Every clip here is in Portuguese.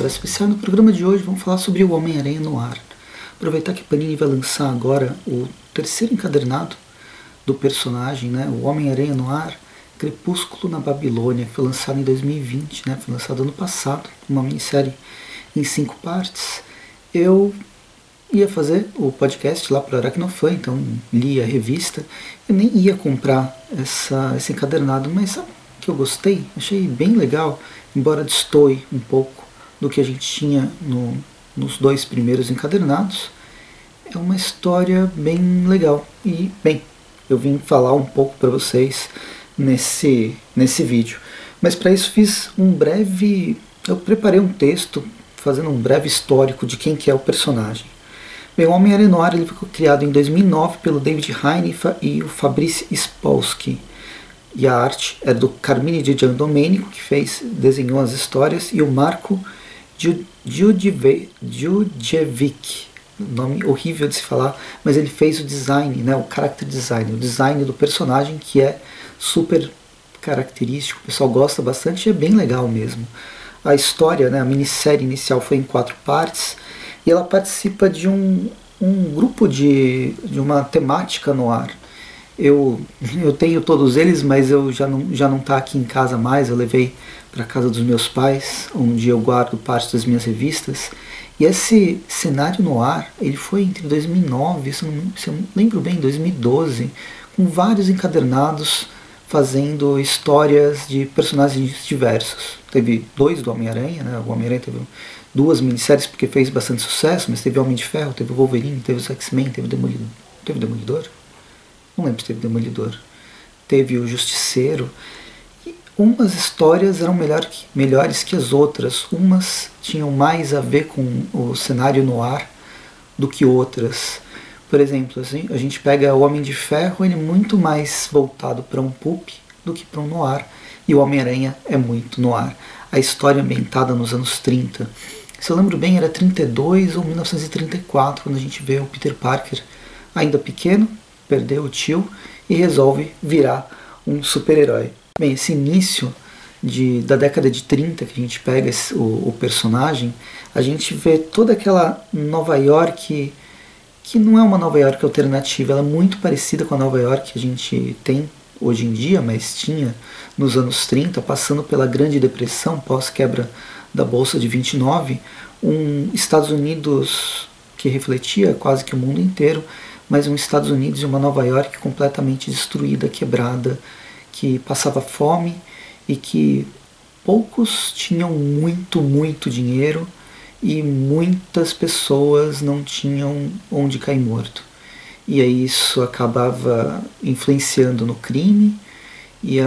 Abraço Especial. No programa de hoje vamos falar sobre o Homem-Aranha Noir. Aproveitar que a Panini vai lançar agora o terceiro encadernado do personagem, né? O Homem-Aranha Noir, Crepúsculo na Babilônia, que foi lançado em 2020, né? Foi lançado ano passado, uma minissérie em 5 partes. Eu ia fazer o podcast lá para o Aracnofã, então li a revista. Eu nem ia comprar esse encadernado, mas sabe que eu gostei? Achei bem legal, embora destoe um pouco do que a gente tinha nos 2 primeiros encadernados. É uma história bem legal e, bem, eu vim falar um pouco para vocês nesse vídeo. Mas para isso eu preparei um texto fazendo um breve histórico de quem que é o personagem. Bem, o Homem-Aranha Noir ele foi criado em 2009 pelo David Heiniffa e o Fabrice Spolsky. E a arte é do Carmine Di Giandomenico, que desenhou as histórias, e o Marco Djudjevic, nome horrível de se falar, mas ele fez o design, né, o character design, o design do personagem, que é super característico, o pessoal gosta bastante e é bem legal mesmo. A história, né, a minissérie inicial foi em 4 partes, e ela participa de um grupo de uma temática no ar. Eu tenho todos eles, mas eu já não tá aqui em casa mais. Eu levei para casa dos meus pais, onde eu guardo parte das minhas revistas. E esse cenário no ar, ele foi entre 2009, se eu não lembro bem, 2012, com vários encadernados fazendo histórias de personagens diversos. Teve 2 do Homem-Aranha, né? O Homem-Aranha teve 2 minisséries porque fez bastante sucesso, mas teve Homem de Ferro, teve o Wolverine, teve os X-Men, teve o Demolidor? Não lembro se teve Demolidor. Teve o Justiceiro. E umas histórias eram melhores que as outras. Umas tinham mais a ver com o cenário no ar do que outras. Por exemplo, assim, a gente pega o Homem de Ferro, ele é muito mais voltado para um pulp do que para um noir. E o Homem-Aranha é muito noir. A história ambientada nos anos 30. Se eu lembro bem, era 32 ou 1934, quando a gente vê o Peter Parker ainda pequeno, perdeu o tio e resolve virar um super-herói. Bem, esse início da década de 30 que a gente pega o personagem, a gente vê toda aquela Nova York, que não é uma Nova York alternativa, ela é muito parecida com a Nova York que a gente tem hoje em dia, mas tinha nos anos 30, passando pela Grande Depressão, pós-quebra da Bolsa de 29, Estados Unidos que refletia quase que o mundo inteiro, mas um Estados Unidos e uma Nova York completamente destruída, quebrada, que passava fome e que poucos tinham muito, muito dinheiro e muitas pessoas não tinham onde cair morto. E aí isso acabava influenciando no crime e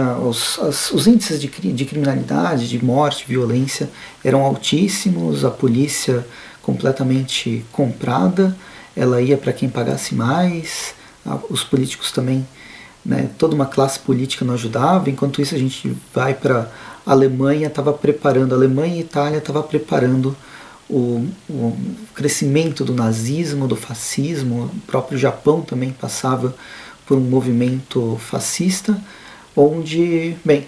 os índices de criminalidade, de morte, violência eram altíssimos, a polícia completamente comprada, ela ia para quem pagasse mais, os políticos também, né, toda uma classe política não ajudava. Enquanto isso a gente vai para a Alemanha, Alemanha e Itália estavam preparando o crescimento do nazismo, do fascismo. O próprio Japão também passava por um movimento fascista, onde, bem,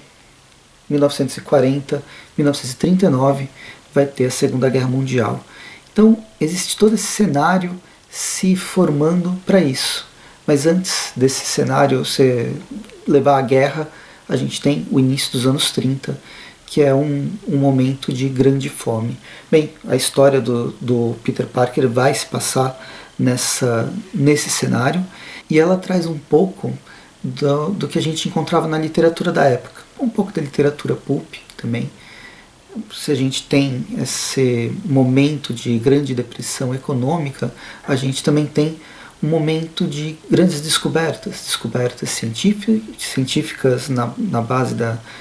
1940, 1939 vai ter a Segunda Guerra Mundial. Então existe todo esse cenário se formando para isso. Mas antes desse cenário se levar à guerra, a gente tem o início dos anos 30, que é um momento de grande fome. Bem, a história do Peter Parker vai se passar nesse cenário, e ela traz um pouco do que a gente encontrava na literatura da época, um pouco da literatura pulp também. Se a gente tem esse momento de grande depressão econômica, a gente também tem um momento de grandes descobertas científicas na base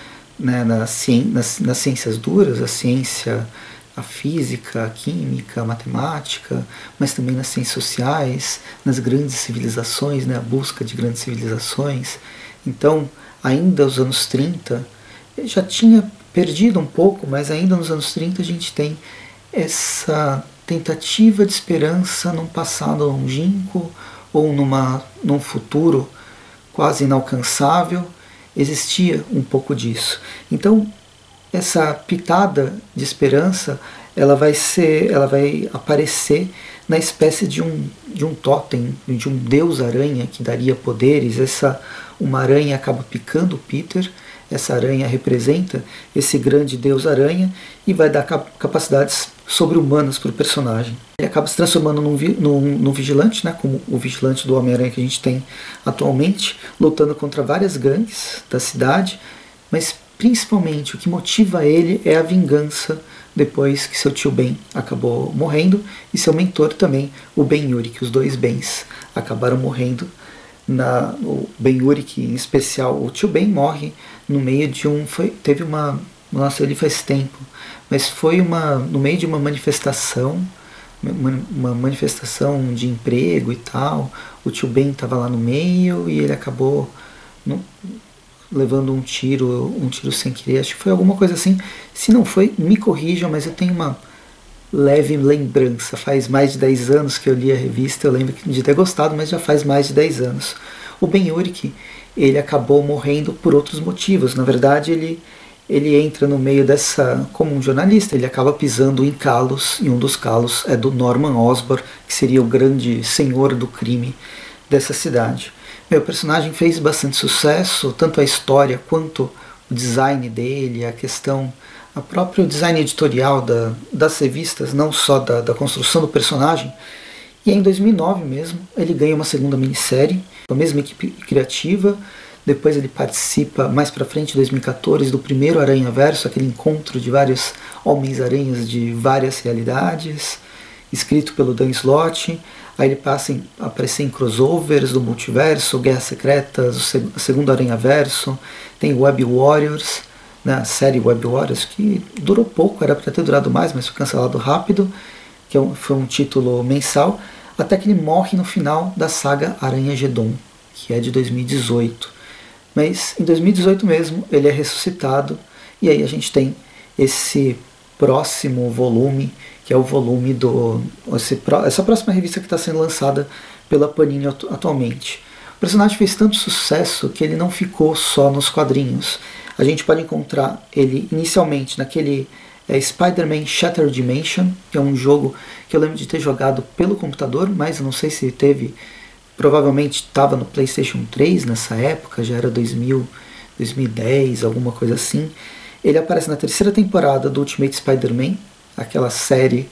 nas ciências duras, a ciência, a física, a química, a matemática, mas também nas ciências sociais, nas grandes civilizações, né, a busca de grandes civilizações. Então, ainda os anos 30 já tinha perdido um pouco, mas ainda nos anos 30 a gente tem essa tentativa de esperança num passado longínquo ou num futuro quase inalcançável. Existia um pouco disso. Então, essa pitada de esperança, ela vai aparecer na espécie de um totem, de um deus-aranha que daria poderes. Uma aranha acaba picando o Peter, essa aranha representa esse grande deus-aranha e vai dar capacidades sobre-humanas para o personagem. Ele acaba se transformando num vigilante, né, como o vigilante do Homem-Aranha que a gente tem atualmente, lutando contra várias gangues da cidade, mas principalmente o que motiva ele é a vingança depois que seu tio Ben acabou morrendo e seu mentor também, o Ben-Urich, que os dois Bens acabaram morrendo. O Ben-Urich, em especial, o tio Ben morre no meio de teve uma, nossa, ele faz tempo, mas foi no meio de uma manifestação de emprego e tal. O tio Ben estava lá no meio e ele acabou levando um tiro sem querer. Acho que foi alguma coisa assim. Se não foi, me corrijam, mas eu tenho uma leve lembrança. Faz mais de 10 anos que eu li a revista, eu lembro de ter gostado, mas já faz mais de 10 anos. O Ben-Urich, ele acabou morrendo por outros motivos. Na verdade, ele entra no meio como um jornalista, ele acaba pisando em calos, e um dos calos é do Norman Osborn, que seria o grande senhor do crime dessa cidade. O personagem fez bastante sucesso, tanto a história quanto o design dele, a próprio design editorial das revistas, não só da construção do personagem. E em 2009 mesmo, ele ganha uma segunda minissérie, com a mesma equipe criativa. Depois ele participa, mais pra frente, em 2014, do primeiro Aranhaverso, aquele encontro de vários Homens-Aranhas de várias realidades, escrito pelo Dan Slott. Aí ele passa a aparecer em crossovers do multiverso, Guerras Secretas, o segundo Aranhaverso, tem Web Warriors, né, a série Web Warriors, que durou pouco, era para ter durado mais, mas foi cancelado rápido, que foi um título mensal, até que ele morre no final da saga Aranha-Geddon, que é de 2018. Mas em 2018 mesmo ele é ressuscitado, e aí a gente tem esse próximo volume, que é o volume essa próxima revista que está sendo lançada pela Panini atualmente. O personagem fez tanto sucesso que ele não ficou só nos quadrinhos. A gente pode encontrar ele inicialmente naquele Spider-Man Shattered Dimension, que é um jogo que eu lembro de ter jogado pelo computador, mas eu não sei se teve, provavelmente estava no PlayStation 3 nessa época, já era 2010, alguma coisa assim. Ele aparece na terceira temporada do Ultimate Spider-Man, aquela série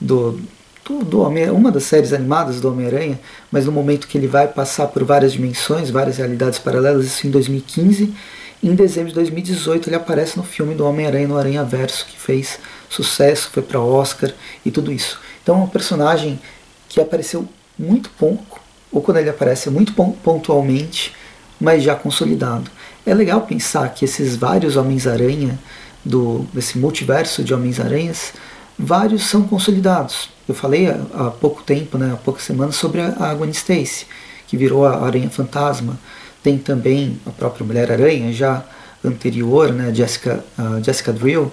uma das séries animadas do Homem-Aranha, mas no momento que ele vai passar por várias dimensões, várias realidades paralelas, isso em 2015. Em dezembro de 2018 ele aparece no filme do Homem-Aranha no Aranhaverso, que fez sucesso, foi para Oscar e tudo isso. Então é um personagem que apareceu muito pouco, ou quando ele aparece muito pontualmente, mas já consolidado. É legal pensar que esses vários Homens-Aranha, desse multiverso de Homens-Aranhas, vários são consolidados. Eu falei há pouco tempo, né, há poucas semanas, sobre a Gwen Stacy, que virou a Aranha Fantasma. Tem também a própria Mulher-Aranha, já anterior, né, Jessica Drill.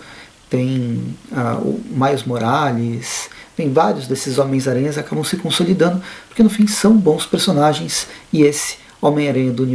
Tem o Miles Morales. Tem vários desses Homens-Aranhas que acabam se consolidando, porque no fim são bons personagens, e esse Homem-Aranha do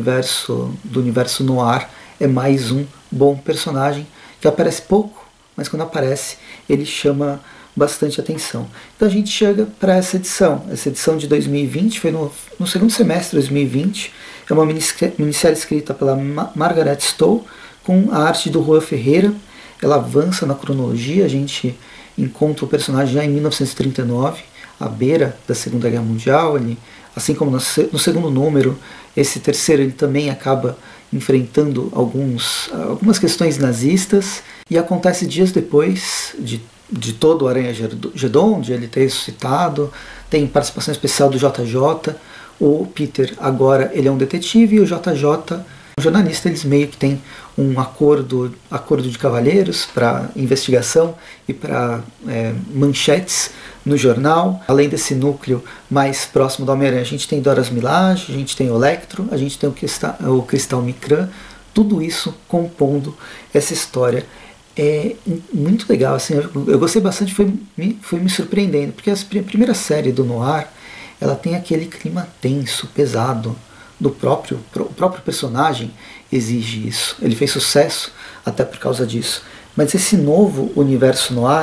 universo noir é mais um bom personagem que aparece pouco, mas quando aparece ele chama bastante atenção. Então a gente chega para essa edição de 2020, foi no segundo semestre de 2020, é uma minissérie escrita pela Margaret Stowe, com a arte do Juan Ferreira. Ela avança na cronologia, a gente encontra o personagem já em 1939, à beira da Segunda Guerra Mundial. Ele, assim como no segundo número, esse terceiro ele também acaba enfrentando algumas questões nazistas, e acontece dias depois de todo o Aranha-Geddon, onde ele ter ressuscitado. Tem participação especial do JJ. O Peter agora ele é um detetive, e o JJ um jornalista. Eles meio que têm um acordo de cavalheiros para investigação e para manchetes no jornal. Além desse núcleo mais próximo do Homem-Aranha, a gente tem Doras Milage, a gente tem o Electro, a gente tem o Cristal Micran, tudo isso compondo essa história. É muito legal, assim, eu gostei bastante, foi me surpreendendo, porque a primeira série do Noir, ela tem aquele clima tenso, pesado, o próprio personagem exige isso. Ele fez sucesso até por causa disso. Mas esse novo universo Noir,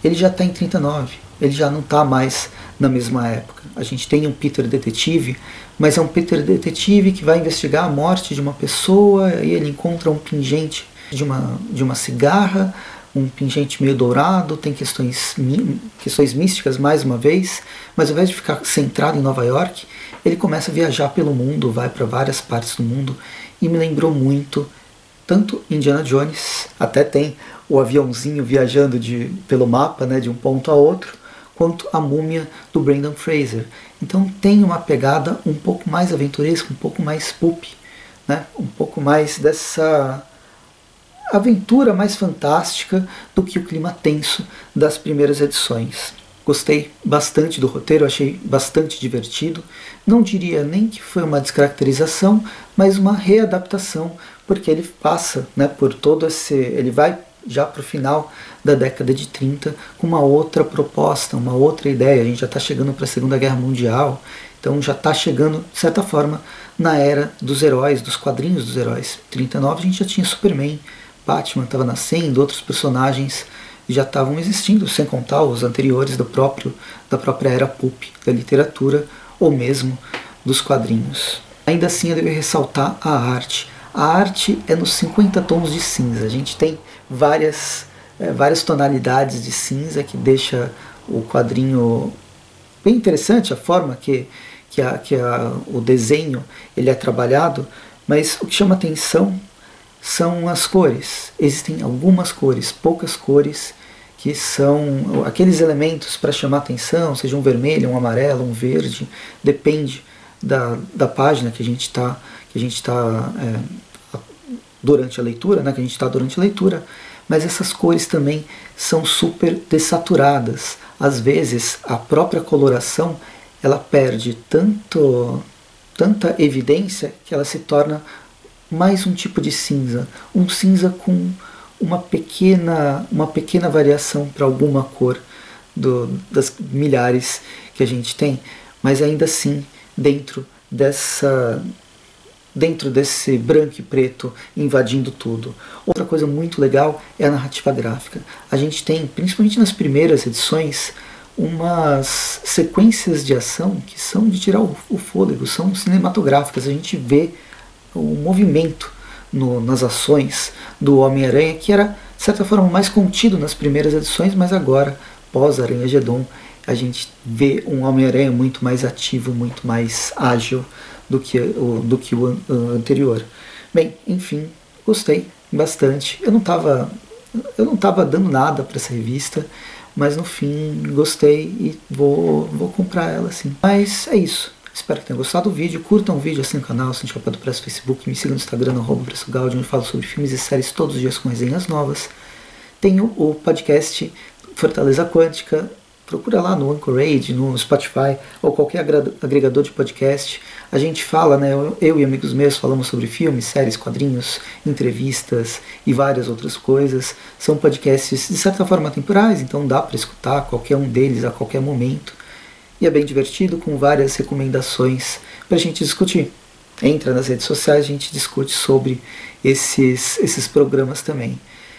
ele já está em 39, ele já não está mais na mesma época. A gente tem um Peter detetive, mas é um Peter detetive que vai investigar a morte de uma pessoa, e ele encontra um pingente de uma cigarra, um pingente meio dourado, tem questões místicas mais uma vez, mas ao invés de ficar centrado em Nova York, ele começa a viajar pelo mundo, vai para várias partes do mundo, e me lembrou muito tanto Indiana Jones, até tem o aviãozinho viajando pelo mapa, né, de um ponto a outro, quanto a Múmia do Brendan Fraser. Então tem uma pegada um pouco mais aventuresca, um pouco mais pulp, né, um pouco mais dessa aventura mais fantástica do que o clima tenso das primeiras edições. Gostei bastante do roteiro, achei bastante divertido. Não diria nem que foi uma descaracterização, mas uma readaptação, porque ele passa, né, por todo esse... ele vai já para o final da década de 30 com uma outra proposta, uma outra ideia. A gente já está chegando para a Segunda Guerra Mundial, então já está chegando, de certa forma, na era dos heróis, dos quadrinhos dos heróis. Em 39 a gente já tinha Superman, Batman estava nascendo, outros personagens já estavam existindo, sem contar os anteriores da própria era pulp, da literatura ou mesmo dos quadrinhos. Ainda assim eu devo ressaltar a arte. A arte é nos 50 tons de cinza. A gente tem várias tonalidades de cinza que deixa o quadrinho bem interessante, a forma que o desenho ele é trabalhado, mas o que chama atenção são as cores. Existem algumas cores, poucas cores, que são aqueles elementos para chamar atenção, seja um vermelho, um amarelo, um verde, depende da página que a gente está durante a leitura, né, que a gente está durante a leitura, mas essas cores também são super dessaturadas. Às vezes a própria coloração ela perde tanta evidência que ela se torna mais um tipo de cinza, um cinza com uma pequena variação para alguma cor das milhares que a gente tem, mas ainda assim dentro desse branco e preto invadindo tudo. Outra coisa muito legal é a narrativa gráfica. A gente tem, principalmente nas primeiras edições, umas sequências de ação que são de tirar o fôlego, são cinematográficas. A gente vê o movimento nas ações do Homem-Aranha, que era, de certa forma, mais contido nas primeiras edições, mas agora, pós-Aranha-Gedon, a gente vê um Homem-Aranha muito mais ativo, muito mais ágil do que o anterior. Bem, enfim, gostei bastante. Eu não estava dando nada para essa revista, mas no fim gostei e vou comprar ela sim. Mas é isso. Espero que tenham gostado do vídeo. Curtam o vídeo, assinem o canal, assinem o Papel do Preço no Facebook, me sigam no Instagram, @PreçoGaudio, onde eu falo sobre filmes e séries todos os dias com resenhas novas. Tenho o podcast Fortaleza Quântica. Procura lá no Anchorage, no Spotify ou qualquer agregador de podcast. A gente fala, né, eu e amigos meus falamos sobre filmes, séries, quadrinhos, entrevistas e várias outras coisas. São podcasts de certa forma temporais, então dá para escutar qualquer um deles a qualquer momento. E é bem divertido, com várias recomendações para a gente discutir. Entra nas redes sociais, a gente discute sobre esses programas também.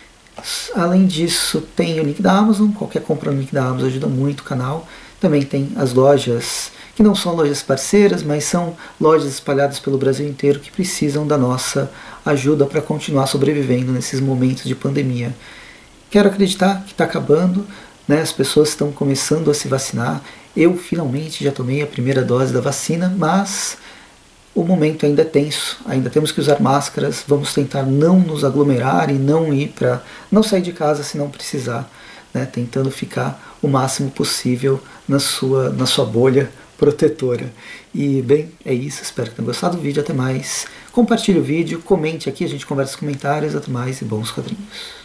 Além disso, tem o link da Amazon. Qualquer compra no link da Amazon ajuda muito o canal. Também tem as lojas, que não são lojas parceiras, mas são lojas espalhadas pelo Brasil inteiro que precisam da nossa ajuda para continuar sobrevivendo nesses momentos de pandemia. Quero acreditar que está acabando, né? As pessoas estão começando a se vacinar. Eu finalmente já tomei a primeira dose da vacina, mas o momento ainda é tenso, ainda temos que usar máscaras, vamos tentar não nos aglomerar e não sair de casa se não precisar, né? Tentando ficar o máximo possível na sua bolha protetora. E bem, é isso, espero que tenham gostado do vídeo, até mais. Compartilhe o vídeo, comente aqui, a gente conversa nos comentários, até mais e bons quadrinhos.